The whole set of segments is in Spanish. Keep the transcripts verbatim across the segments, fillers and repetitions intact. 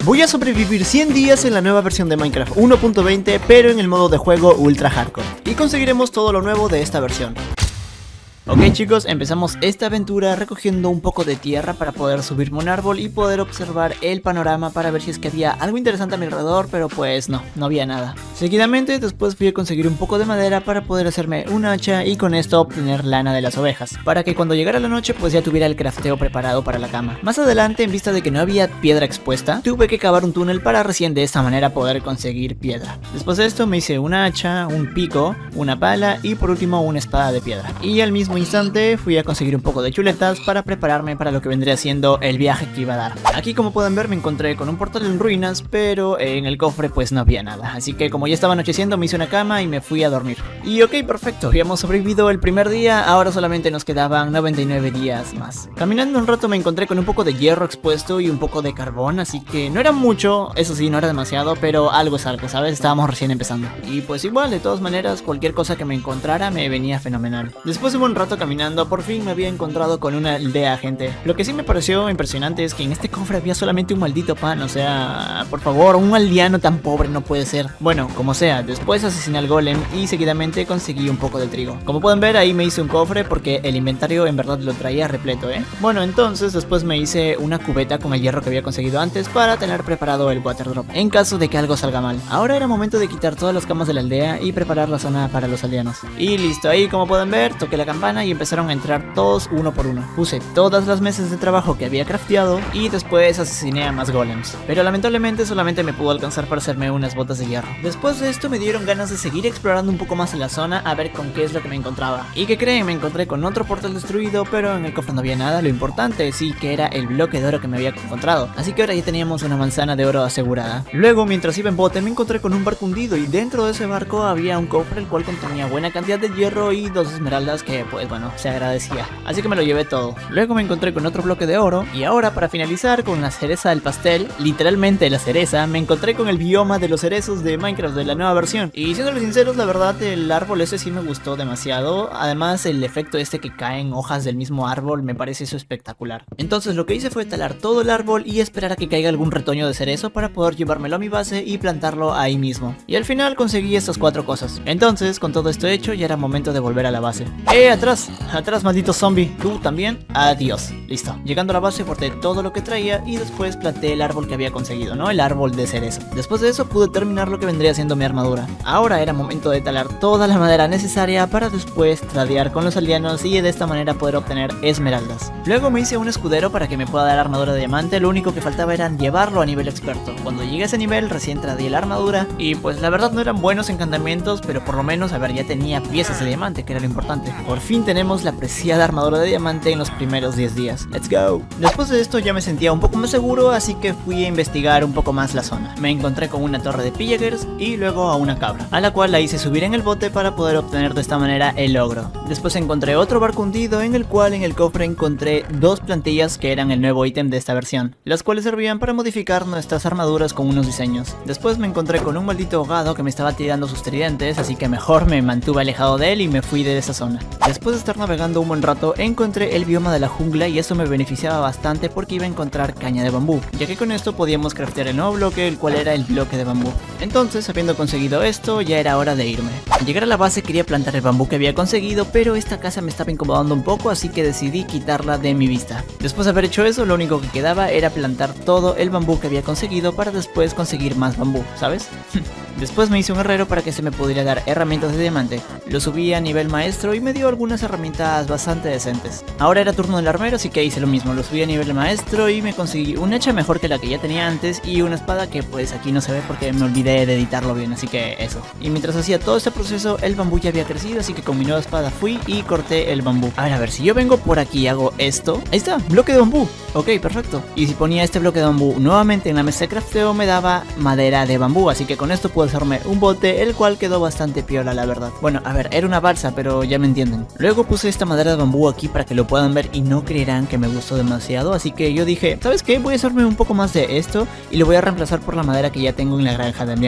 Voy a sobrevivir cien días en la nueva versión de Minecraft uno punto veinte, pero en el modo de juego Ultra Hardcore. Y conseguiremos todo lo nuevo de esta versión. Ok chicos, empezamos esta aventura recogiendo un poco de tierra para poder subirme a un árbol y poder observar el panorama para ver si es que había algo interesante a mi alrededor, pero pues no, no había nada. Seguidamente después fui a conseguir un poco de madera para poder hacerme un hacha y con esto obtener lana de las ovejas, para que cuando llegara la noche pues ya tuviera el crafteo preparado para la cama. Más adelante, en vista de que no había piedra expuesta, tuve que cavar un túnel para recién de esta manera poder conseguir piedra. Después de esto me hice un hacha, un pico, una pala y por último una espada de piedra. Y al mismo instante fui a conseguir un poco de chuletas para prepararme para lo que vendría siendo el viaje que iba a dar. Aquí, como pueden ver, me encontré con un portal en ruinas, pero en el cofre pues no había nada, así que como ya estaba anocheciendo me hice una cama y me fui a dormir. Y ok, perfecto, habíamos sobrevivido el primer día, ahora solamente nos quedaban noventa y nueve días más. Caminando un rato me encontré con un poco de hierro expuesto y un poco de carbón, así que no era mucho, eso sí, no era demasiado, pero algo es algo, ¿sabes? Estábamos recién empezando. Y pues igual, de todas maneras, cualquier cosa que me encontrara me venía fenomenal. Después de un rato caminando, por fin me había encontrado con una aldea, gente. Lo que sí me pareció impresionante es que en este cofre había solamente un maldito pan, o sea, por favor, un aldeano tan pobre no puede ser. Bueno, como sea, después asesiné al golem y seguidamente conseguí un poco de trigo. Como pueden ver, ahí me hice un cofre porque el inventario en verdad lo traía repleto, ¿eh? Bueno, entonces después me hice una cubeta con el hierro que había conseguido antes para tener preparado el water drop en caso de que algo salga mal. Ahora era momento de quitar todas las camas de la aldea y preparar la zona para los aldeanos. Y listo, ahí como pueden ver, toqué la campana y empezaron a entrar todos uno por uno. Puse todas las mesas de trabajo que había crafteado y después asesiné a más golems, pero lamentablemente solamente me pudo alcanzar para hacerme unas botas de hierro. Después de esto me dieron ganas de seguir explorando un poco más en la zona a ver con qué es lo que me encontraba. ¿Y qué creen? Me encontré con otro portal destruido, pero en el cofre no había nada. Lo importante sí que era el bloque de oro que me había encontrado, así que ahora ya teníamos una manzana de oro asegurada. Luego, mientras iba en bote, me encontré con un barco hundido y dentro de ese barco había un cofre el cual contenía buena cantidad de hierro y dos esmeraldas que pues bueno, se agradecía. Así que me lo llevé todo. Luego me encontré con otro bloque de oro y ahora, para finalizar con la cereza del pastel, literalmente la cereza, me encontré con el bioma de los cerezos de Minecraft de la nueva versión. Y siéndoles sinceros, la verdad el árbol ese sí me gustó demasiado. Además el efecto este que caen hojas del mismo árbol me parece eso espectacular. Entonces lo que hice fue talar todo el árbol y esperar a que caiga algún retoño de cerezo para poder llevármelo a mi base y plantarlo ahí mismo. Y al final conseguí estas cuatro cosas. Entonces, con todo esto hecho, ya era momento de volver a la base. ¡Eh! ¡Atrás! ¡Atrás, maldito zombie! Tú también, adiós. Listo, llegando a la base corté todo lo que traía y después planté el árbol que había conseguido, ¿no? El árbol de cerezo. Después de eso pude terminar lo que vendría siendo mi armadura. Ahora era momento de talar toda la madera necesaria para después tradear con los aldeanos y de esta manera poder obtener esmeraldas. Luego me hice un escudero para que me pueda dar armadura de diamante, lo único que faltaba era llevarlo a nivel experto. Cuando llegué a ese nivel recién tradeé la armadura y pues la verdad no eran buenos encantamientos, pero por lo menos, a ver, ya tenía piezas de diamante, que era lo importante. Por fin tenemos la preciada armadura de diamante en los primeros diez días. Let's go. Después de esto ya me sentía un poco más seguro, así que fui a investigar un poco más la zona. Me encontré con una torre de pillagers y luego a una cabra, a la cual la hice subir en el bote para poder obtener de esta manera el logro. Después encontré otro barco hundido en el cual en el cofre encontré dos plantillas que eran el nuevo ítem de esta versión, las cuales servían para modificar nuestras armaduras con unos diseños. Después me encontré con un maldito ahogado que me estaba tirando sus tridentes, así que mejor me mantuve alejado de él y me fui de esa zona. Después de estar navegando un buen rato encontré el bioma de la jungla y eso me beneficiaba bastante porque iba a encontrar caña de bambú, ya que con esto podíamos craftear el nuevo bloque, el cual era el bloque de bambú. Entonces, habiendo conseguido esto, ya era hora de irme. Al llegar a la base quería plantar el bambú que había conseguido, pero esta casa me estaba incomodando un poco, así que decidí quitarla de mi vista. Después de haber hecho eso, lo único que quedaba era plantar todo el bambú que había conseguido para después conseguir más bambú, ¿sabes? Después me hice un herrero para que se me pudiera dar herramientas de diamante. Lo subí a nivel maestro y me dio algunas herramientas bastante decentes. Ahora era turno del armero, así que hice lo mismo. Lo subí a nivel maestro y me conseguí un hacha mejor que la que ya tenía antes y una espada que pues aquí no se ve porque me olvidé de editarlo bien, así que eso. Y mientras hacía todo este proceso, el bambú ya había crecido, así que con mi nueva espada fui y corté el bambú. A ver, a ver, si yo vengo por aquí y hago esto... Ahí está, bloque de bambú. Ok, perfecto. Y si ponía este bloque de bambú nuevamente en la mesa de crafteo, me daba madera de bambú, así que con esto puedo hacerme un bote, el cual quedó bastante piola, la verdad. Bueno, a ver, era una balsa, pero ya me entienden. Luego puse esta madera de bambú aquí para que lo puedan ver y no creerán que me gustó demasiado, así que yo dije, ¿sabes qué? Voy a hacerme un poco más de esto y lo voy a reemplazar por la madera que ya tengo en la granja de aldeanos. A ver,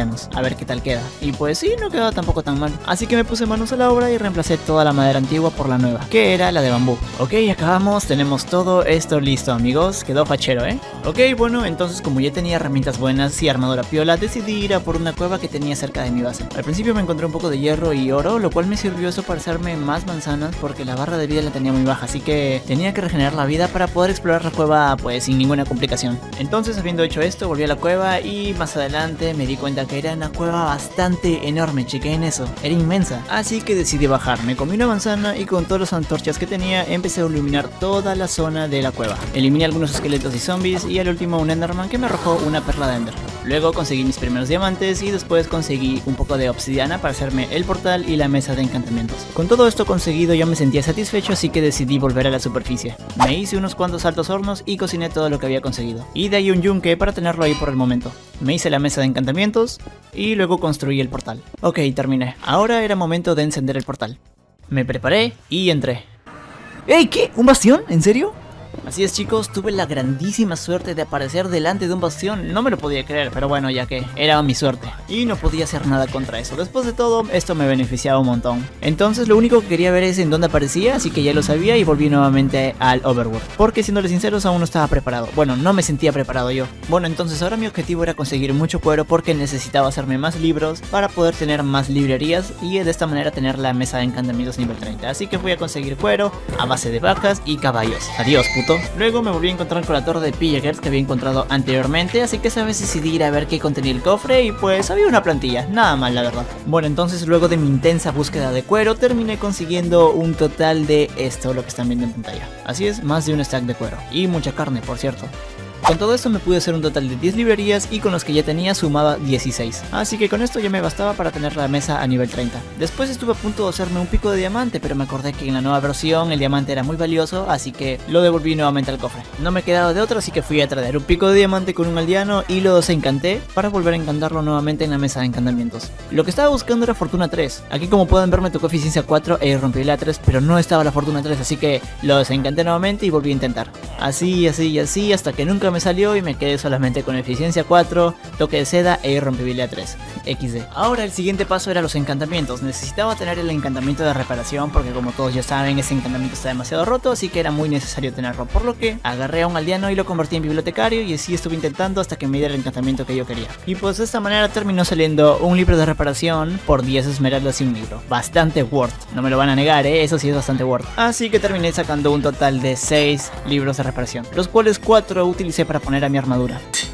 ver qué tal queda. Y pues sí, no quedaba tampoco tan mal. Así que me puse manos a la obra y reemplacé toda la madera antigua por la nueva, que era la de bambú. Ok, acabamos, tenemos todo esto listo, amigos. Quedó fachero, ¿eh? Ok, bueno, entonces como ya tenía herramientas buenas y armadura piola, decidí ir a por una cueva que tenía cerca de mi base. Al principio me encontré un poco de hierro y oro, lo cual me sirvió eso para hacerme más manzanas porque la barra de vida la tenía muy baja, así que tenía que regenerar la vida para poder explorar la cueva pues sin ninguna complicación. Entonces, habiendo hecho esto, volví a la cueva y más adelante me di cuenta que era una cueva bastante enorme, chequen eso, era inmensa. Así que decidí bajar, me comí una manzana y con todas las antorchas que tenía empecé a iluminar toda la zona de la cueva. Eliminé algunos esqueletos y zombies y al último un enderman que me arrojó una perla de ender. Luego conseguí mis primeros diamantes y después conseguí un poco de obsidiana para hacerme el portal y la mesa de encantamientos. Con todo esto conseguido yo me sentía satisfecho, así que decidí volver a la superficie. Me hice unos cuantos altos hornos y cociné todo lo que había conseguido. Y de ahí un yunque para tenerlo ahí por el momento. Me hice la mesa de encantamientos y luego construí el portal. Ok, terminé. Ahora era momento de encender el portal. Me preparé y entré. ¡Ey! ¿Qué? ¿Un bastión? ¿En serio? Así es, chicos, tuve la grandísima suerte de aparecer delante de un bastión. No me lo podía creer, pero bueno, ya que era mi suerte y no podía hacer nada contra eso. Después de todo, esto me beneficiaba un montón. Entonces lo único que quería ver es en dónde aparecía, así que ya lo sabía y volví nuevamente al Overworld, porque siéndoles sinceros aún no estaba preparado. Bueno, no me sentía preparado yo. Bueno, entonces ahora mi objetivo era conseguir mucho cuero porque necesitaba hacerme más libros para poder tener más librerías y de esta manera tener la mesa de encantamientos nivel treinta. Así que fui a conseguir cuero a base de vacas y caballos. Adiós, puto. Luego me volví a encontrar con la torre de pillagers que había encontrado anteriormente, así que esa vez decidí ir a ver qué contenía el cofre y pues había una plantilla, nada mal la verdad. Bueno, entonces luego de mi intensa búsqueda de cuero terminé consiguiendo un total de esto, lo que están viendo en pantalla. Así es, más de un stack de cuero y mucha carne, por cierto. Con todo esto me pude hacer un total de diez librerías y con los que ya tenía sumaba dieciséis. Así que con esto ya me bastaba para tener la mesa a nivel treinta. Después estuve a punto de hacerme un pico de diamante, pero me acordé que en la nueva versión el diamante era muy valioso, así que lo devolví nuevamente al cofre. No me quedaba de otra, así que fui a traer un pico de diamante con un aldeano y lo desencanté para volver a encantarlo nuevamente en la mesa de encantamientos. Lo que estaba buscando era fortuna tres. Aquí, como pueden ver, me tocó eficiencia cuatro e irrompibilidad tres, pero no estaba la fortuna tres, así que lo desencanté nuevamente y volví a intentar. Así, así y así, hasta que nunca me salió y me quedé solamente con eficiencia cuatro, toque de seda e irrompibilidad tres. equis de. Ahora el siguiente paso era los encantamientos. Necesitaba tener el encantamiento de reparación porque, como todos ya saben, ese encantamiento está demasiado roto, así que era muy necesario tenerlo, por lo que agarré a un aldeano y lo convertí en bibliotecario y así estuve intentando hasta que me diera el encantamiento que yo quería. Y pues de esta manera terminó saliendo un libro de reparación por diez esmeraldas y un libro. Bastante worth, no me lo van a negar, eh, eso sí es bastante worth. Así que terminé sacando un total de seis libros de reparación, los cuales cuatro utilicé para poner a mi armadura.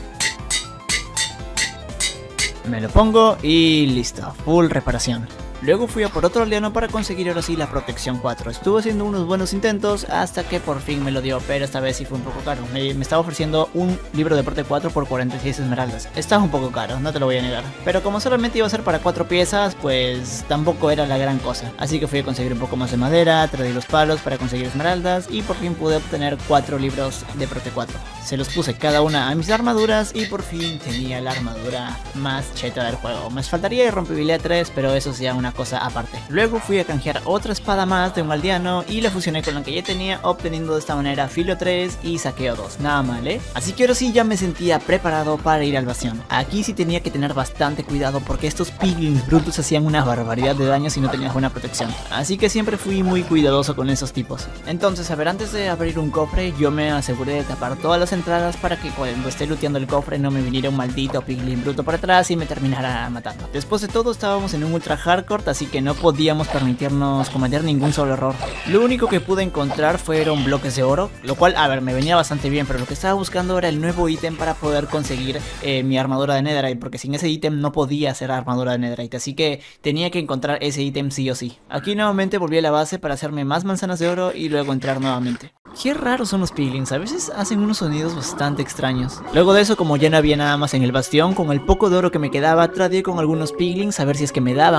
Me lo pongo y listo, full reparación. Luego fui a por otro aldeano para conseguir ahora sí la protección cuatro. Estuve haciendo unos buenos intentos hasta que por fin me lo dio, pero esta vez sí fue un poco caro. Me, me estaba ofreciendo un libro de prote cuatro por cuarenta y seis esmeraldas. Estaba un poco caro, no te lo voy a negar. Pero como solamente iba a ser para cuatro piezas, pues tampoco era la gran cosa. Así que fui a conseguir un poco más de madera, traí los palos para conseguir esmeraldas y por fin pude obtener cuatro libros de prote cuatro. Se los puse cada una a mis armaduras y por fin tenía la armadura más cheta del juego. Me faltaría irrompibilidad tres, pero eso sea una cosa aparte. Luego fui a canjear otra espada más de un aldeano y la fusioné con la que ya tenía, obteniendo de esta manera filo tres y saqueo dos. Nada mal, ¿eh? Así que ahora sí ya me sentía preparado para ir al bastión. Aquí sí tenía que tener bastante cuidado porque estos piglins brutos hacían una barbaridad de daño si no tenías buena protección. Así que siempre fui muy cuidadoso con esos tipos. Entonces, a ver, antes de abrir un cofre, yo me aseguré de tapar todas las entradas para que cuando esté looteando el cofre no me viniera un maldito piglin bruto por atrás y me terminara matando. Después de todo, estábamos en un ultra hardcore, así que no podíamos permitirnos cometer ningún solo error. Lo único que pude encontrar fueron bloques de oro, lo cual, a ver, me venía bastante bien, pero lo que estaba buscando era el nuevo ítem para poder conseguir eh, mi armadura de netherite, porque sin ese ítem no podía hacer armadura de netherite, así que tenía que encontrar ese ítem sí o sí. Aquí nuevamente volví a la base para hacerme más manzanas de oro y luego entrar nuevamente. Qué raros son los piglins, a veces hacen unos sonidos bastante extraños. Luego de eso, como ya no había nada más en el bastión, con el poco de oro que me quedaba, traté con algunos piglins a ver si es que me daban ender pearls.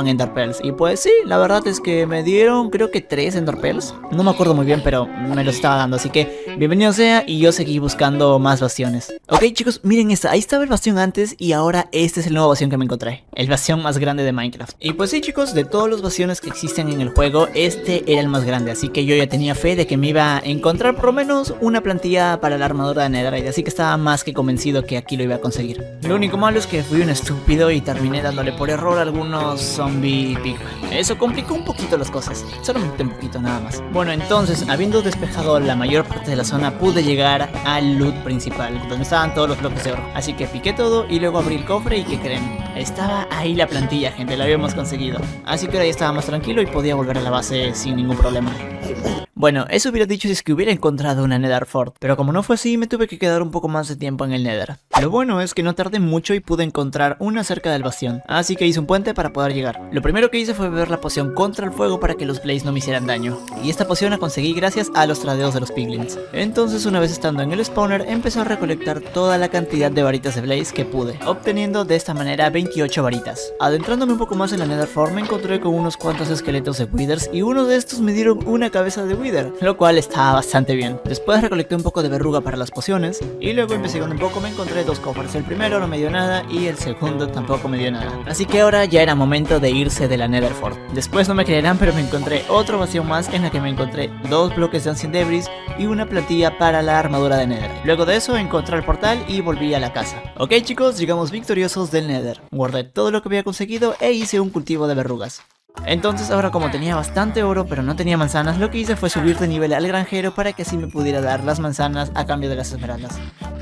Enderpearls. Y pues sí, la verdad es que me dieron creo que tres Enderpearls. No me acuerdo muy bien, pero me los estaba dando. Así que bienvenido sea y yo seguí buscando más bastiones. Ok chicos, miren esta. Ahí estaba el bastión antes y ahora este es el nuevo bastión que me encontré. El bastión más grande de Minecraft. Y pues sí chicos, de todos los bastiones que existen en el juego, este era el más grande. Así que yo ya tenía fe de que me iba a encontrar por lo menos una plantilla para la armadura de Netherite. Así que estaba más que convencido que aquí lo iba a conseguir. Lo único malo es que fui un estúpido y terminé dándole por error a algunos zombie pigman. Eso complicó un poquito las cosas, solamente un poquito nada más. Bueno, entonces, habiendo despejado la mayor parte de la zona, pude llegar al loot principal, donde estaban todos los bloques de oro. Así que piqué todo y luego abrí el cofre y ¿qué creen? Estaba ahí la plantilla, gente, la habíamos conseguido. Así que ahora ya estaba más tranquilo y podía volver a la base sin ningún problema. Bueno, eso hubiera dicho si es que hubiera encontrado una Nether Fort, pero como no fue así, me tuve que quedar un poco más de tiempo en el Nether. Lo bueno es que no tardé mucho y pude encontrar una cerca del bastión, así que hice un puente para poder llegar. Lo primero que hice fue beber la poción contra el fuego para que los Blaze no me hicieran daño, y esta poción la conseguí gracias a los tradeos de los piglins. Entonces, una vez estando en el spawner, empecé a recolectar toda la cantidad de varitas de Blaze que pude, obteniendo de esta manera veintiocho varitas. Adentrándome un poco más en la Nether Fort, me encontré con unos cuantos esqueletos de Withers y uno de estos me dieron una cabeza de Wither, lo cual estaba bastante bien. Después recolecté un poco de verruga para las pociones y luego investigando un poco me encontré dos cofres. El primero no me dio nada y el segundo tampoco me dio nada. Así que ahora ya era momento de irse de la Nether Fort. Después no me creerán, pero me encontré otro bastión más en la que me encontré dos bloques de Ancient Debris y una plantilla para la armadura de Nether. Luego de eso encontré el portal y volví a la casa. Ok chicos, llegamos victoriosos del Nether. Guardé todo lo que había conseguido e hice un cultivo de verrugas. Entonces ahora, como tenía bastante oro pero no tenía manzanas, lo que hice fue subir de nivel al granjero para que así me pudiera dar las manzanas a cambio de las esmeraldas.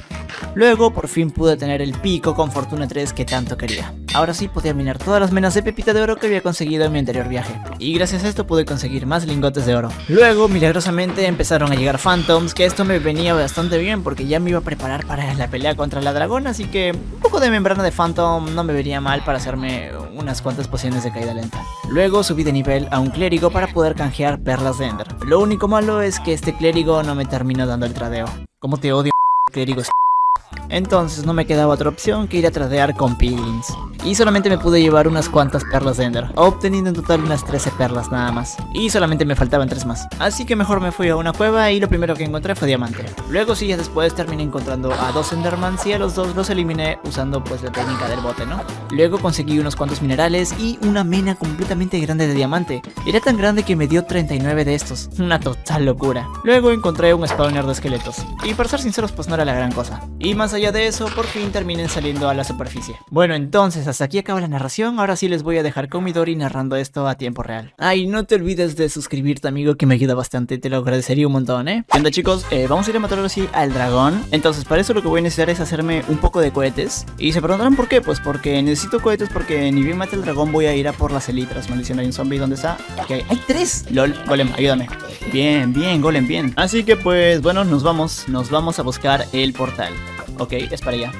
Luego por fin pude tener el pico con fortuna tres que tanto quería. Ahora sí podía minar todas las menas de pepita de oro que había conseguido en mi anterior viaje, y gracias a esto pude conseguir más lingotes de oro. Luego milagrosamente empezaron a llegar phantoms, que esto me venía bastante bien porque ya me iba a preparar para la pelea contra la dragona, así que un poco de membrana de phantom no me vería mal para hacerme unas cuantas pociones de caída lenta. Luego subí de nivel a un clérigo para poder canjear perlas de ender. Lo único malo es que este clérigo no me terminó dando el tradeo. Como te odio, clérigos. Entonces no me quedaba otra opción que ir a tradear con piglins. Y solamente me pude llevar unas cuantas perlas de ender, obteniendo en total unas trece perlas nada más. Y solamente me faltaban tres más. Así que mejor me fui a una cueva y lo primero que encontré fue diamante. Luego sí, ya después terminé encontrando a dos endermans y a los dos los eliminé usando pues la técnica del bote, ¿no? Luego conseguí unos cuantos minerales y una mena completamente grande de diamante. Era tan grande que me dio treinta y nueve de estos. Una total locura. Luego encontré un spawner de esqueletos. Y para ser sinceros pues no era la gran cosa. Y más allá de eso, por fin terminé saliendo a la superficie. Bueno, entonces hasta aquí acaba la narración. Ahora sí les voy a dejar con Midori narrando esto a tiempo real. Ay, no te olvides de suscribirte, amigo, que me ayuda bastante. Te lo agradecería un montón, ¿eh? ¿Qué onda, chicos? Eh, vamos a ir a matar ahora sí al dragón. Entonces para eso lo que voy a necesitar es hacerme un poco de cohetes. Y se preguntarán por qué. Pues porque necesito cohetes, porque ni bien mate el dragón voy a ir a por las elitras. Maldición, hay un zombie. ¿Dónde está? Aquí hay. ¡Hay tres! LOL, Golem, ayúdame. Bien, bien, Golem, bien. Así que pues, bueno, nos vamos. Nos vamos a buscar el portal. Ok, es para allá.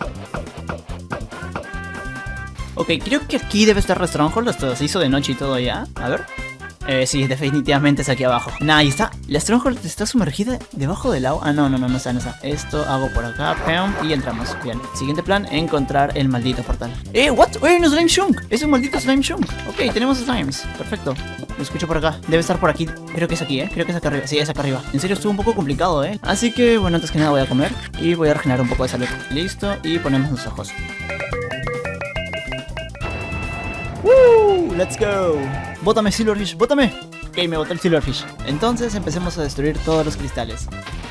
Ok, creo que aquí debe estar Stronghold. Esto se hizo de noche y todo ya. A ver. Eh, sí, definitivamente es aquí abajo. Nah, ahí está. La Stronghold está sumergida debajo del agua. Ah, no, no, no, no está, no está. Esto hago por acá, pam, y entramos. Bien. Siguiente plan, encontrar el maldito portal. Eh, what? Eh, no, Slime Shunk. Es un maldito Slime Shunk. Ok, tenemos slimes. Perfecto. Lo escucho por acá. Debe estar por aquí. Creo que es aquí, eh. Creo que es acá arriba. Sí, es acá arriba. En serio, estuvo un poco complicado, eh. Así que, bueno, antes que nada voy a comer. Y voy a regenerar un poco de salud. Listo. Y ponemos los ojos. ¡Woo! ¡Let's go! ¡Bótame, Silverfish! ¡Bótame! Ok, me botó el Silverfish. Entonces empecemos a destruir todos los cristales.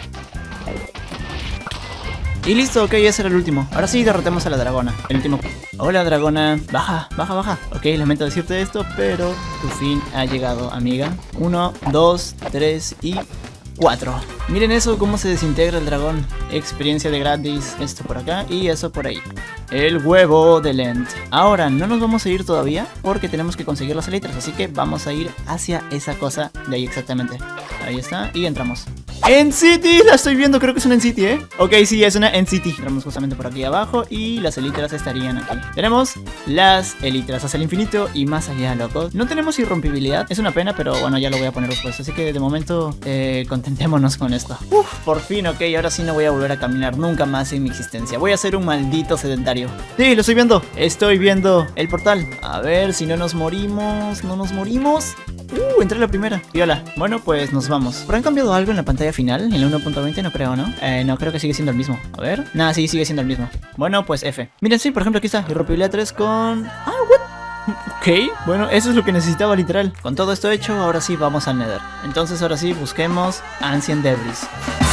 Y listo, ok, ese era el último. Ahora sí, derrotemos a la dragona. El último. Hola, dragona. Baja, baja, baja. Ok, lamento decirte esto, pero tu fin ha llegado, amiga. Uno, dos, tres y... cuatro. Miren eso, cómo se desintegra el dragón. Experiencia de gratis. Esto por acá y eso por ahí. El huevo de Lent. Ahora no nos vamos a ir todavía porque tenemos que conseguir las elitras, así que vamos a ir hacia esa cosa de ahí exactamente. Ahí está y entramos. En City, la estoy viendo, creo que es una en City, ¿eh? Ok, sí, es una en City. Tenemos justamente por aquí abajo y las elitras estarían aquí. Tenemos las elitras hacia el infinito y más allá, locos. No tenemos irrompibilidad, es una pena, pero bueno, ya lo voy a poner después. Así que de momento, eh, contentémonos con esto. Uf, por fin, ok, ahora sí no voy a volver a caminar nunca más en mi existencia. Voy a ser un maldito sedentario. Sí, lo estoy viendo, estoy viendo el portal. A ver si no nos morimos, no nos morimos. Uh, entré a la primera. Viola. Bueno, pues nos vamos. ¿Pero han cambiado algo en la pantalla final? En la uno punto veinte no creo, ¿no? Eh, no, creo que sigue siendo el mismo. A ver. Nada, sí, sigue siendo el mismo. Bueno, pues F. Miren, sí, por ejemplo, aquí está. Irrompibilidad tres con... Ah, what? Ok, bueno, eso es lo que necesitaba literal. Con todo esto hecho, ahora sí vamos al Nether. Entonces, ahora sí, busquemos Ancient Debris.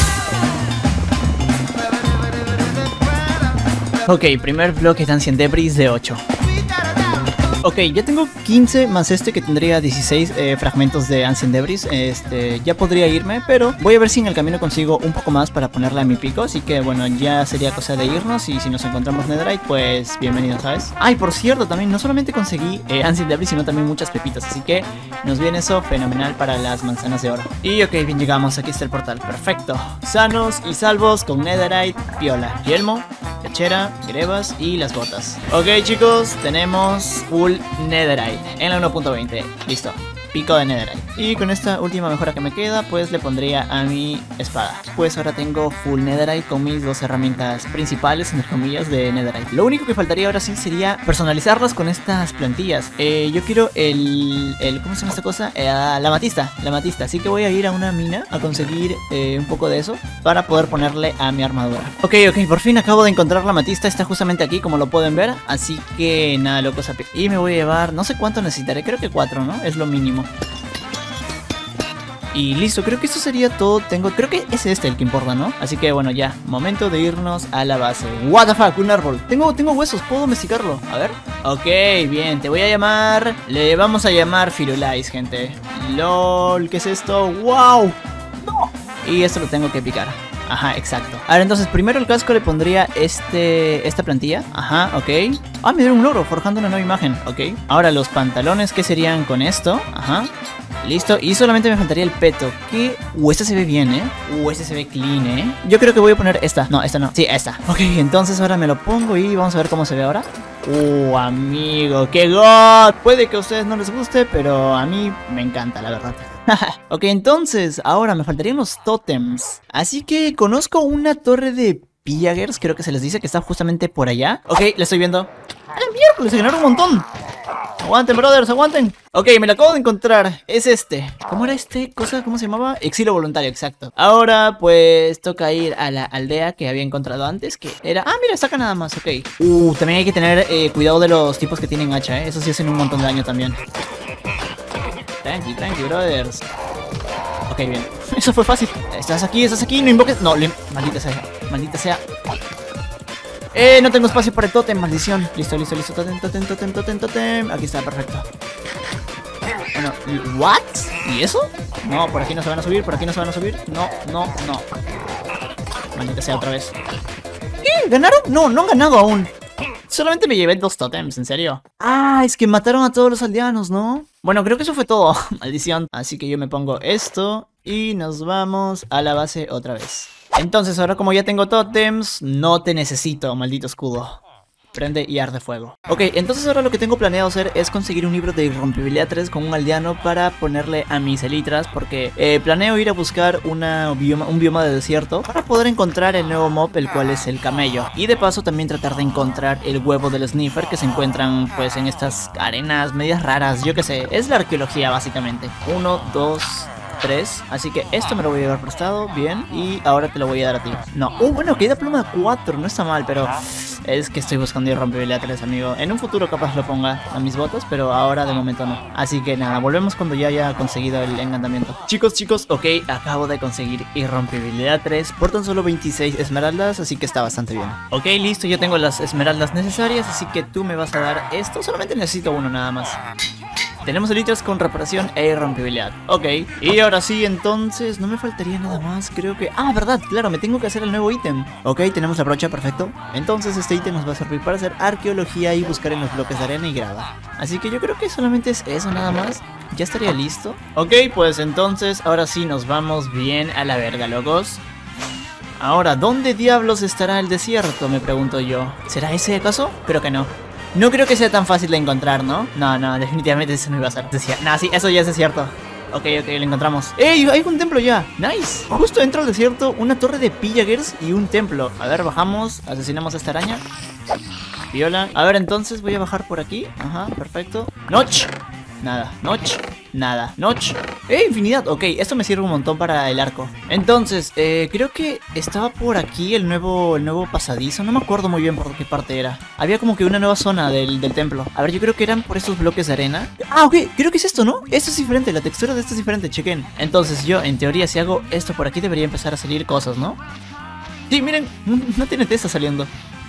Ok, primer bloque de Ancient Debris de ocho. Ok, ya tengo quince más este que tendría dieciséis eh, fragmentos de Ancient Debris. Este, ya podría irme, pero voy a ver si en el camino consigo un poco más para ponerle a mi pico. Así que bueno, ya sería cosa de irnos. Y si nos encontramos Netherite, pues bienvenido, ¿sabes? Ay, por cierto, también no solamente conseguí eh, Ancient Debris, sino también muchas pepitas. Así que nos viene eso fenomenal para las manzanas de oro. Y ok, bien, llegamos, aquí está el portal, perfecto. Sanos y salvos con Netherite, piola, yelmo, cachera, grebas y las botas. Ok, chicos, tenemos full Netherite en la uno punto veinte. Listo, pico de Netherite. Y con esta última mejora que me queda, pues le pondría a mi espada. Pues ahora tengo full Netherite con mis dos herramientas principales, entre comillas, de Netherite. Lo único que faltaría ahora sí sería personalizarlas con estas plantillas. eh, Yo quiero el, el... ¿Cómo se llama esta cosa? Eh, la amatista, la amatista. Así que voy a ir a una mina a conseguir eh, un poco de eso para poder ponerle a mi armadura. Ok, ok, por fin acabo de encontrar la amatista. Está justamente aquí, como lo pueden ver. Así que nada, locos. Y me voy a llevar, no sé cuánto necesitaré, creo que cuatro, ¿no? Es lo mínimo. Y listo, creo que esto sería todo. Tengo, creo que es este el que importa, ¿no? Así que bueno, ya, momento de irnos a la base. What the fuck, un árbol. Tengo, tengo huesos, puedo domesticarlo. A ver. Ok, bien, te voy a llamar. Le vamos a llamar Firulais, gente. LOL, ¿qué es esto? ¡Wow! No. Y esto lo tengo que picar. Ajá, exacto. Ahora entonces, primero el casco le pondría este esta plantilla. Ajá, ok. Ah, me dieron un logro, forjando una nueva imagen. Ok. Ahora los pantalones, ¿qué serían con esto? Ajá. Listo, y solamente me faltaría el peto. Que... Uh, esta se ve bien, ¿eh? Uh, este se ve clean, ¿eh? Yo creo que voy a poner esta. No, esta no. Sí, esta. Ok, entonces ahora me lo pongo y vamos a ver cómo se ve ahora. Uh, amigo, qué god. Puede que a ustedes no les guste, pero a mí me encanta, la verdad. Ok, entonces, ahora me faltarían los tótems. Así que conozco una torre de pillagers, creo que se les dice, que está justamente por allá. Ok, la estoy viendo. ¡A la miércoles! Se ganaron un montón. Aguanten, brothers, aguanten. Ok, me lo acabo de encontrar. Es este. ¿Cómo era este? ¿Cosa? ¿Cómo se llamaba? Exilio voluntario, exacto. Ahora, pues, toca ir a la aldea que había encontrado antes, que era... Ah, mira, saca nada más, ok. Uh, también hay que tener eh, cuidado de los tipos que tienen hacha, ¿eh? Eso sí hacen un montón de daño también. Tranqui, tranqui, brothers. Ok, bien. Eso fue fácil. Estás aquí, estás aquí, no invoques... No, le... maldita sea, maldita sea. Eh, no tengo espacio para el tótem, maldición. Listo, listo, listo. Tótem, tótem, tótem, tótem, tótem. Aquí está, perfecto. Bueno, ¿what? ¿Y eso? No, por aquí no se van a subir, por aquí no se van a subir. No, no, no. Maldita sea otra vez. ¿Qué? ¿Ganaron? No, no han ganado aún. Solamente me llevé dos tótems, ¿en serio? Ah, es que mataron a todos los aldeanos, ¿no? Bueno, creo que eso fue todo. Maldición. Así que yo me pongo esto y nos vamos a la base otra vez. Entonces, ahora como ya tengo tótems, no te necesito, maldito escudo. Prende y arde fuego. Ok, entonces ahora lo que tengo planeado hacer es conseguir un libro de irrompibilidad tres con un aldeano para ponerle a mis elitras, porque eh, planeo ir a buscar una bioma, un bioma de desierto para poder encontrar el nuevo mob, el cual es el camello. Y de paso también tratar de encontrar el huevo del sniffer que se encuentran pues en estas arenas medias raras, yo qué sé. Es la arqueología básicamente. Uno, dos... tres, así que esto me lo voy a llevar prestado, bien, y ahora te lo voy a dar a ti. No, oh, bueno, queda pluma cuatro, no está mal, pero es que estoy buscando irrompibilidad tres, amigo. En un futuro capaz lo ponga a mis botas, pero ahora de momento no. Así que nada, volvemos cuando ya haya conseguido el encantamiento. Chicos, chicos, ok, acabo de conseguir irrompibilidad tres por tan solo veintiséis esmeraldas, así que está bastante bien. Ok, listo, yo tengo las esmeraldas necesarias, así que tú me vas a dar esto, solamente necesito uno nada más. tenemos elitras con reparación e irrompibilidad. Ok, y ahora sí, entonces no me faltaría nada más, creo que... Ah, verdad, claro, me tengo que hacer el nuevo ítem. Ok, tenemos la brocha, perfecto. Entonces este ítem nos va a servir para hacer arqueología y buscar en los bloques de arena y grava. Así que yo creo que solamente es eso nada más. Ya estaría listo. Ok, pues entonces ahora sí nos vamos bien a la verga, locos. Ahora, ¿dónde diablos estará el desierto? Me pregunto yo. ¿Será ese acaso? Creo que no. No creo que sea tan fácil de encontrar, ¿no? No, no, definitivamente eso no iba a ser. Decía, no, sí, eso ya es desierto. Ok, ok, lo encontramos. ¡Ey! Hay un templo ya. Nice. Justo dentro del desierto, una torre de pillagers y un templo. A ver, bajamos, asesinamos a esta araña. Viola. A ver, entonces voy a bajar por aquí. Ajá, perfecto. Notch. Nada, Notch, nada, Notch. ¡Eh, infinidad! Ok, esto me sirve un montón para el arco. Entonces, eh, creo que estaba por aquí el nuevo, el nuevo pasadizo. No me acuerdo muy bien por qué parte era. Había como que una nueva zona del, del templo. A ver, yo creo que eran por estos bloques de arena. Ah, ok, creo que es esto, ¿no? Esto es diferente, la textura de esto es diferente, chequen. Entonces yo, en teoría, si hago esto por aquí debería empezar a salir cosas, ¿no? Sí, miren, no tiene T está saliendo.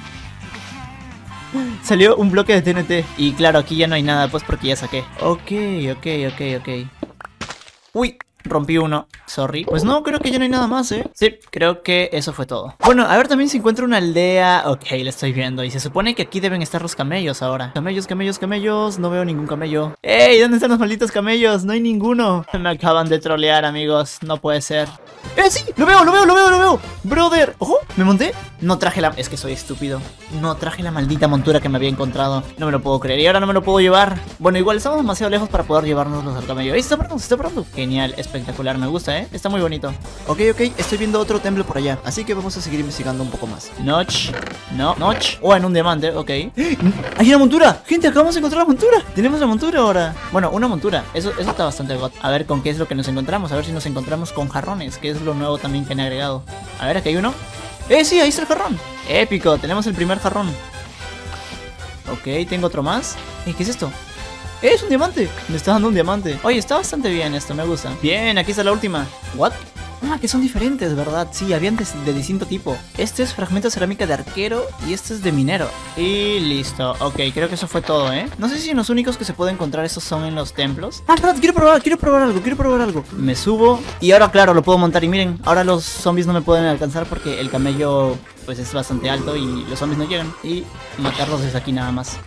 Salió un bloque de T N T. Y claro, aquí ya no hay nada, pues porque ya saqué. Ok, ok, ok, ok. Uy, rompí uno, sorry. Pues no, creo que ya no hay nada más, ¿eh? Sí, creo que eso fue todo. Bueno, a ver también si encuentro una aldea. Ok, la estoy viendo. Y se supone que aquí deben estar los camellos ahora. Camellos, camellos, camellos. No veo ningún camello. ¡Ey! ¿Dónde están los malditos camellos? No hay ninguno. Me acaban de trolear, amigos. No puede ser. ¡Eh, sí! ¡Lo veo, lo veo, lo veo, lo veo! ¡Brother! ¡Ojo! ¿Me monté? No traje la... Es que soy estúpido. No traje la maldita montura que me había encontrado. No me lo puedo creer. Y ahora no me lo puedo llevar. Bueno, igual estamos demasiado lejos para poder llevárnoslos al camello. ¡Eh, se está parando, se está parando! Genial, espectacular. Me gusta, ¿eh? Está muy bonito. Ok, ok. Estoy viendo otro templo por allá. Así que vamos a seguir investigando un poco más. Notch. No, Notch. Oh, en un diamante. Ok. ¡Hay una montura! Gente, acabamos de encontrar la montura. Tenemos la montura ahora. Bueno, una montura. Eso, eso está bastante god. A ver con qué es lo que nos encontramos. A ver si nos encontramos con jarrones, que es lo nuevo también que han agregado. A ver, aquí hay uno. ¡Eh, sí! Ahí está el jarrón. Épico, tenemos el primer jarrón. Ok, tengo otro más. Eh, ¿qué es esto? ¡Eh, es un diamante! Me está dando un diamante. Oye, está bastante bien esto, me gusta. Bien, aquí está la última. ¿What? Ah, que son diferentes, ¿verdad? Sí, habían de, de distinto tipo. Este es fragmento de cerámica de arquero y este es de minero. Y listo. Ok, creo que eso fue todo, ¿eh? No sé si los únicos que se pueden encontrar estos son en los templos. Ah, verdad, quiero probar, quiero probar algo, quiero probar algo. Me subo y ahora, claro, lo puedo montar. Y miren, ahora los zombies no me pueden alcanzar porque el camello, pues, es bastante alto y los zombies no llegan. Y matarlos desde aquí nada más.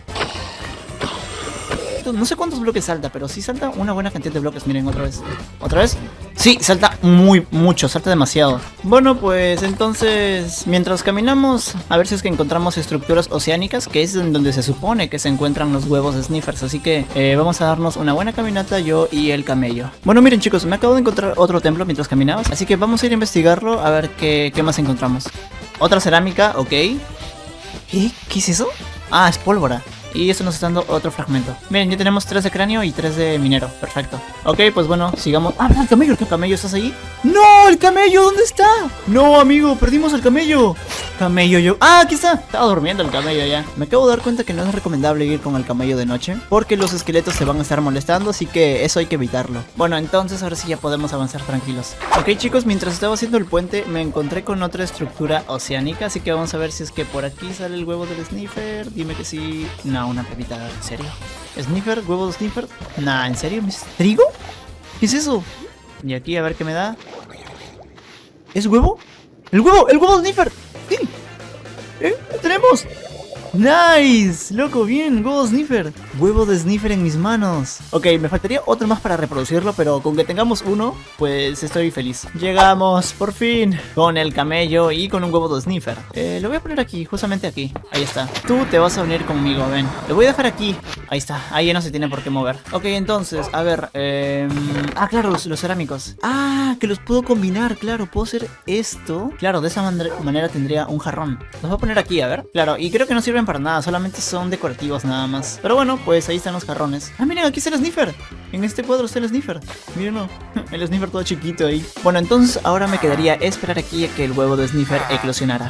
No sé cuántos bloques salta, pero sí salta una buena cantidad de bloques. Miren, otra vez. ¿Otra vez? Sí, salta muy, mucho, salta demasiado. Bueno, pues entonces, mientras caminamos, a ver si es que encontramos estructuras oceánicas, que es en donde se supone que se encuentran los huevos de sniffers. Así que eh, vamos a darnos una buena caminata, yo y el camello. Bueno, miren, chicos, me acabo de encontrar otro templo mientras caminamos, así que vamos a ir a investigarlo, a ver qué, qué más encontramos. Otra cerámica, ok. ¿Eh? ¿Qué es eso? Ah, es pólvora. Y eso nos está dando otro fragmento. Miren, ya tenemos tres de cráneo y tres de minero. Perfecto. Ok, pues bueno, sigamos. Ah, el camello, ¿el camello estás ahí? ¡No! ¡El camello! ¿Dónde está? No, amigo, perdimos el camello. Camello, yo... ¡Ah, aquí está! Estaba durmiendo el camello ya. Me acabo de dar cuenta que no es recomendable ir con el camello de noche, porque los esqueletos se van a estar molestando, así que eso hay que evitarlo. Bueno, entonces ahora sí ya podemos avanzar tranquilos. Ok, chicos, mientras estaba haciendo el puente, me encontré con otra estructura oceánica, así que vamos a ver si es que por aquí sale el huevo del sniffer. Dime que sí. No, una pepita, ¿en serio? ¿Sniffer? ¿Huevo de sniffer? Nah, ¿en serio? ¿Trigo? ¿Qué es eso? Y aquí a ver qué me da. ¿Es huevo? ¡El huevo! ¡El huevo de sniffer! ¡Sí! ¡Eh! ¡Lo tenemos! ¡Nice! Loco, bien, huevo de sniffer. Huevo de sniffer en mis manos. Ok, me faltaría otro más para reproducirlo, pero con que tengamos uno, pues estoy feliz. Llegamos, por fin, con el camello y con un huevo de sniffer. Eh, lo voy a poner aquí, justamente aquí. Ahí está. Tú te vas a unir conmigo, ven. Lo voy a dejar aquí. Ahí está, ahí ya no se tiene por qué mover. Ok, entonces, a ver, eh... ah, claro, los, los cerámicos. Ah, que los puedo combinar, claro, puedo hacer esto. Claro, de esa man manera tendría un jarrón. Los voy a poner aquí, a ver. Claro, y creo que no sirven para nada, solamente son decorativos nada más. Pero bueno, pues ahí están los jarrones. Ah, miren, aquí está el sniffer. En este cuadro está el sniffer. Mírenlo, el sniffer todo chiquito ahí. Bueno, entonces ahora me quedaría esperar aquí a que el huevo de sniffer eclosionara.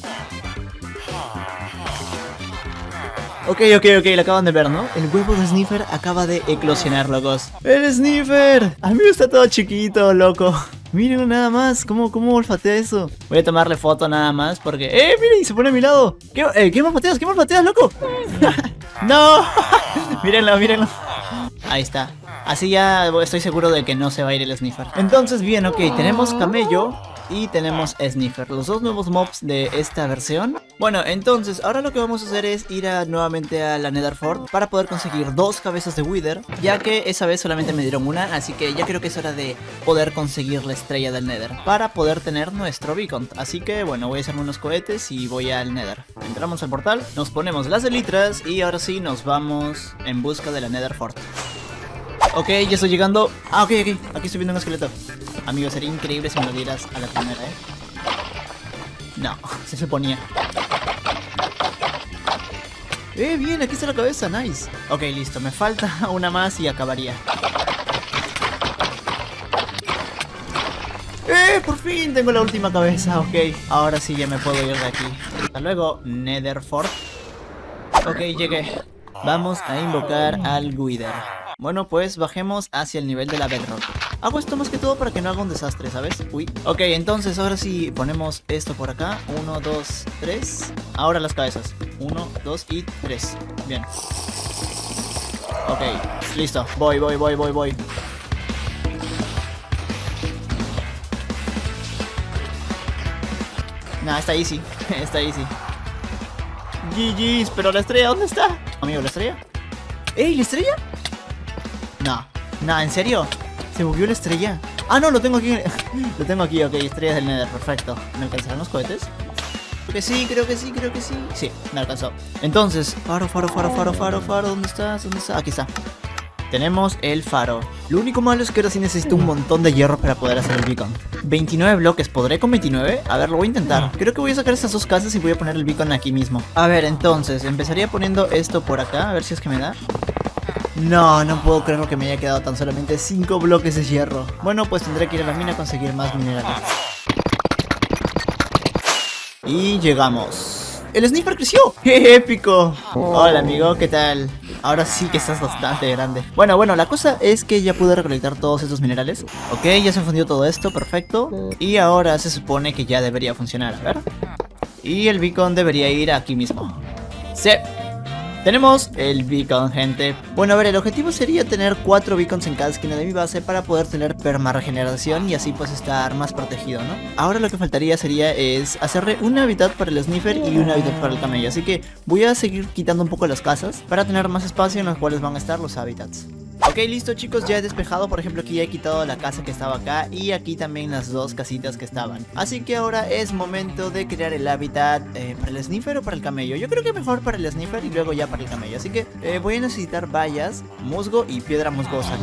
Ok, ok, ok, lo acaban de ver, ¿no? El huevo de sniffer acaba de eclosionar, locos. ¡El sniffer! A mí está todo chiquito, loco. Miren nada más, ¿cómo, cómo olfatea eso? Voy a tomarle foto nada más porque... ¡Eh, miren! Se pone a mi lado. ¿Qué, eh, ¿qué más olfateas? ¿Qué más olfateas, loco? ¡No! Mírenlo, mírenlo. Ahí está. Así ya estoy seguro de que no se va a ir el Sniffer. Entonces bien, ok, tenemos camello y tenemos Sniffer, los dos nuevos mobs de esta versión. Bueno, entonces ahora lo que vamos a hacer es ir a, nuevamente a la Nether Fort para poder conseguir dos cabezas de Wither, ya que esa vez solamente me dieron una, así que ya creo que es hora de poder conseguir la estrella del Nether para poder tener nuestro beacon. Así que bueno, voy a hacerme unos cohetes y voy al Nether. Entramos al portal, nos ponemos las elitras y ahora sí nos vamos en busca de la Nether Fort. Ok, ya estoy llegando. Ah, ok, ok, aquí estoy viendo un esqueleto. Amigo, sería increíble si me lo dieras a la primera, ¿eh? No, se se ponía. Eh, bien, aquí está la cabeza, nice. Ok, listo, me falta una más y acabaría. Eh, por fin tengo la última cabeza, ok. Ahora sí ya me puedo ir de aquí. Hasta luego, Nether Fort. Ok, llegué. Vamos a invocar al Wither. Bueno, pues bajemos hacia el nivel de la Bedrock. Hago esto más que todo para que no haga un desastre, ¿sabes? Uy. Ok, entonces ahora sí ponemos esto por acá. Uno, dos, tres. Ahora las cabezas. Uno, dos y tres. Bien. Ok, listo. Voy, voy, voy, voy, voy. Nah, está easy. Está easy. G G's, pero la estrella, ¿dónde está? Amigo, ¿la estrella? ¡Ey, la estrella! No, no, ¿en serio? ¿Se bugueó la estrella? Ah, no, lo tengo aquí. Lo tengo aquí, ok, estrellas del Nether, perfecto. ¿Me alcanzarán los cohetes? Creo que sí, creo que sí, creo que sí. Sí, me alcanzó. Entonces, faro, faro, faro, faro, faro, faro, ¿dónde estás? ¿Dónde está? Aquí está. Tenemos el faro. Lo único malo es que ahora sí necesito un montón de hierro para poder hacer el beacon. veintinueve bloques, ¿podré con veintinueve? A ver, lo voy a intentar. Creo que voy a sacar estas dos casas y voy a poner el beacon aquí mismo. A ver, entonces, empezaría poniendo esto por acá, a ver si es que me da. No, no puedo creer que me haya quedado tan solamente cinco bloques de hierro. Bueno, pues tendré que ir a la mina a conseguir más minerales. Y llegamos. ¡El Sniffer creció! ¡Qué épico! Hola amigo, ¿qué tal? Ahora sí que estás bastante grande. Bueno, bueno, la cosa es que ya pude recolectar todos estos minerales. Ok, ya se fundió todo esto, perfecto. Y ahora se supone que ya debería funcionar, a ver. Y el beacon debería ir aquí mismo. Sí. Tenemos el beacon, gente. Bueno, a ver, el objetivo sería tener cuatro beacons en cada esquina de mi base para poder tener perma regeneración y así pues estar más protegido, ¿no? Ahora lo que faltaría sería es hacerle un hábitat para el Sniffer y un hábitat para el camello. Así que voy a seguir quitando un poco las casas para tener más espacio en los cuales van a estar los hábitats. Ok, listo chicos, ya he despejado, por ejemplo aquí ya he quitado la casa que estaba acá y aquí también las dos casitas que estaban. Así que ahora es momento de crear el hábitat eh, para el Sniffer o para el camello. Yo creo que mejor para el Sniffer y luego ya para el camello. Así que eh, voy a necesitar vallas, musgo y piedra musgosa.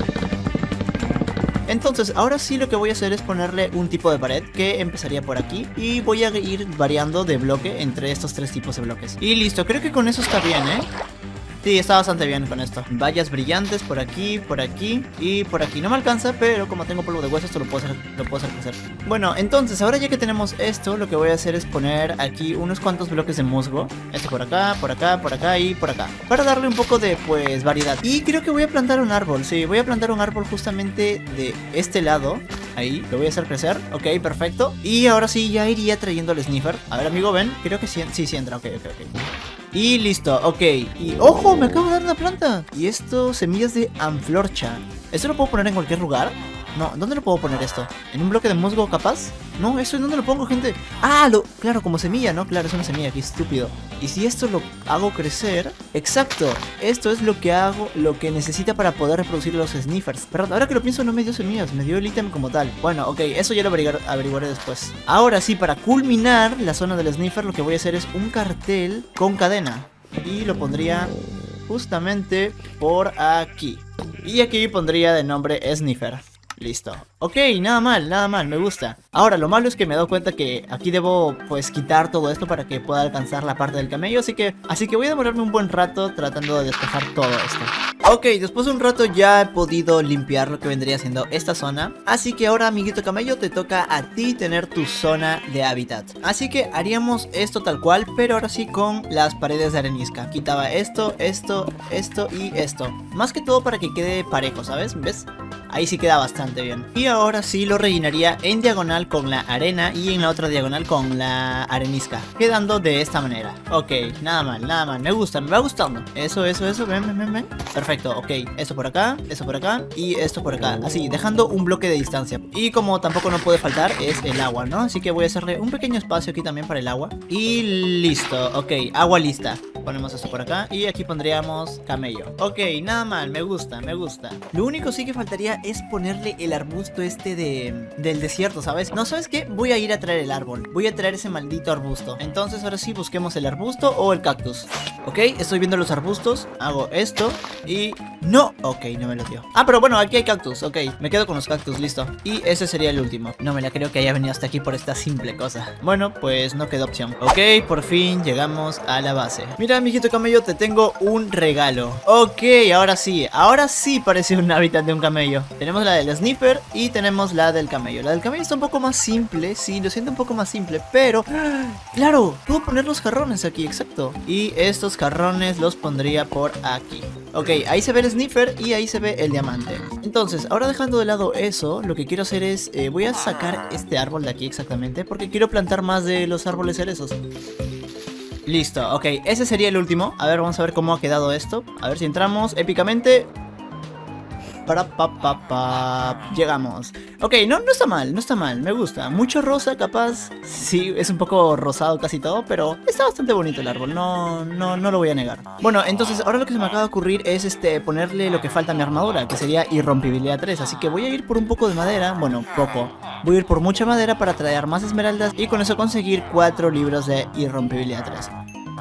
Entonces ahora sí lo que voy a hacer es ponerle un tipo de pared que empezaría por aquí y voy a ir variando de bloque entre estos tres tipos de bloques. Y listo, creo que con eso está bien, ¿eh? Sí, está bastante bien con esto. Vallas brillantes por aquí, por aquí y por aquí. No me alcanza, pero como tengo polvo de hueso, esto lo puedo hacer, lo puedo hacer crecer. Bueno, entonces, ahora ya que tenemos esto, lo que voy a hacer es poner aquí unos cuantos bloques de musgo. Este por acá, por acá, por acá y por acá. Para darle un poco de, pues, variedad. Y creo que voy a plantar un árbol. Sí, voy a plantar un árbol justamente de este lado. Ahí, lo voy a hacer crecer. Ok, perfecto. Y ahora sí, ya iría trayendo el Sniffer. A ver, amigo, ven. Creo que sí, sí, sí entra. Ok, ok, ok. Y listo, ok. Y ojo, me acabo de dar una planta. Y esto, semillas de Anflorcha. ¿Esto lo puedo poner en cualquier lugar? No, ¿dónde lo puedo poner esto? ¿En un bloque de musgo capaz? No, ¿eso en dónde lo pongo, gente? Ah, lo, claro, como semilla, ¿no? Claro, es una semilla, qué estúpido. Y si esto lo hago crecer... Exacto, esto es lo que hago, lo que necesita para poder reproducir los Sniffers. Pero ahora que lo pienso no me dio semillas, me dio el ítem como tal. Bueno, ok, eso ya lo averiguar, averiguaré después. Ahora sí, para culminar la zona del Sniffer, lo que voy a hacer es un cartel con cadena. Y lo pondría justamente por aquí. Y aquí pondría de nombre Sniffer. Listo. Ok, nada mal, nada mal, me gusta. Ahora, lo malo es que me he dado cuenta que aquí debo, pues, quitar todo esto para que pueda alcanzar la parte del camello. Así que, así que voy a demorarme un buen rato tratando de despejar todo esto. Ok, después de un rato ya he podido limpiar lo que vendría siendo esta zona. Así que ahora, amiguito camello, te toca a ti tener tu zona de hábitat. Así que haríamos esto tal cual, pero ahora sí con las paredes de arenisca. Quitaba esto, esto, esto y esto. Más que todo para que quede parejo, ¿sabes? ¿Ves? ahí sí queda bastante bien. Y ahora sí lo rellenaría en diagonal con la arena y en la otra diagonal con la arenisca, quedando de esta manera. Ok, nada mal, nada mal, me gusta, me va gustando. Eso, eso, eso, ven, ven, ven, ven. Perfecto, ok, eso por acá, eso por acá y esto por acá, así, dejando un bloque de distancia. Y como tampoco no puede faltar es el agua, ¿no? Así que voy a hacerle un pequeño espacio aquí también para el agua. Y listo, ok, agua lista. Ponemos esto por acá y aquí pondríamos camello. Ok, nada mal, me gusta, me gusta. Lo único sí que faltaría es ponerle el arbusto este de, del desierto, ¿sabes? No, ¿sabes qué? Voy a ir a traer el árbol. Voy a traer ese maldito arbusto. Entonces ahora sí busquemos el arbusto o el cactus. Ok, estoy viendo los arbustos. Hago esto y... no, ok, no me lo dio. Ah, pero bueno, aquí hay cactus, ok. Me quedo con los cactus, listo. Y ese sería el último. No me la creo que haya venido hasta aquí por esta simple cosa. Bueno, pues no queda opción. Ok, por fin llegamos a la base. Mira, amiguito camello, te tengo un regalo. Ok, ahora sí, ahora sí parece un hábitat de un camello. Tenemos la del sniffer y tenemos la del camello. La del camello está un poco más simple, sí, lo siento un poco más simple, pero... ¡claro! Puedo poner los jarrones aquí, exacto. Y estos jarrones los pondría por aquí. Ok, ahí se ve el sniffer y ahí se ve el diamante. Entonces, ahora dejando de lado eso, lo que quiero hacer es... Eh, voy a sacar este árbol de aquí exactamente, porque quiero plantar más de los árboles cerezos. Listo, ok, ese sería el último. A ver, vamos a ver cómo ha quedado esto. A ver si entramos épicamente. Para pa pa pa. Llegamos. Ok, no, no está mal, no está mal, me gusta. Mucho rosa, capaz. Sí, es un poco rosado casi todo, pero está bastante bonito el árbol. No, no, no lo voy a negar. Bueno, entonces ahora lo que se me acaba de ocurrir es este ponerle lo que falta a mi armadura, que sería irrompibilidad tres. Así que voy a ir por un poco de madera. Bueno, poco. Voy a ir por mucha madera para traer más esmeraldas y con eso conseguir cuatro libros de irrompibilidad tres.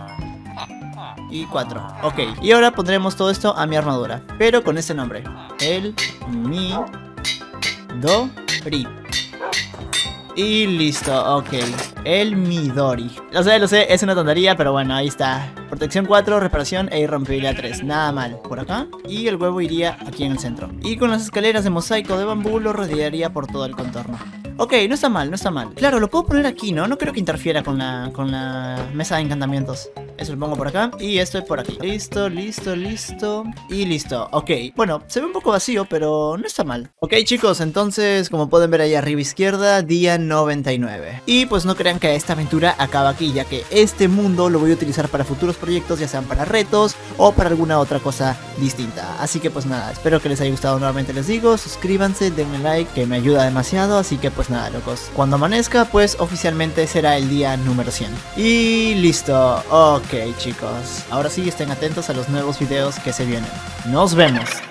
Y cuatro, ok. Y ahora pondremos todo esto a mi armadura, pero con este nombre: el mi do ri. Y listo, ok. El Midori. Lo sé, lo sé, es una tontería, pero bueno, ahí está. Protección cuatro, reparación e irrompibilidad tres. Nada mal. Por acá. Y el huevo iría aquí en el centro. Y con las escaleras de mosaico de bambú lo rodearía por todo el contorno. Ok, no está mal, no está mal. Claro, lo puedo poner aquí, ¿no? No creo que interfiera con la, con la mesa de encantamientos. Eso lo pongo por acá y esto es por aquí. Listo, listo, listo. Y listo, ok. Bueno, se ve un poco vacío, pero no está mal. Ok, chicos, entonces, como pueden ver ahí arriba izquierda, día noventa y nueve. Y pues no crean que esta aventura acaba aquí, ya que este mundo lo voy a utilizar para futuros proyectos, ya sean para retos o para alguna otra cosa distinta. Así que pues nada, espero que les haya gustado. Nuevamente les digo, suscríbanse, denle like, que me ayuda demasiado. Así que pues nada, locos, cuando amanezca pues oficialmente será el día número cien. Y listo, ok chicos, ahora sí estén atentos a los nuevos videos que se vienen. Nos vemos.